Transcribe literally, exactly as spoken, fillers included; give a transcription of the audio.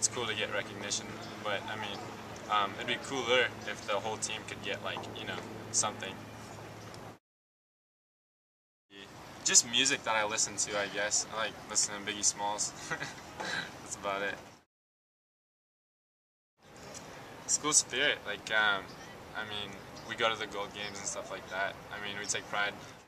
cool to get recognition, but I mean, um, it'd be cooler if the whole team could get like, you know, something. Just music that I listen to, I guess. I like listening to Biggie Smalls. That's about it. School spirit, like, um, I mean, we go to the Gold Games and stuff like that. I mean, we take pride